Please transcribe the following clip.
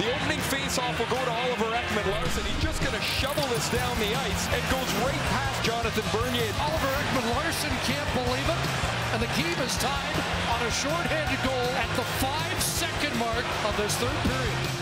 The opening face-off will go to Oliver Ekman-Larsson. He's just going to shovel this down the ice and goes right past Jonathan Bernier. Oliver Ekman-Larsson can't believe it. And the game is tied on a shorthanded goal at the 5-second mark of this third period.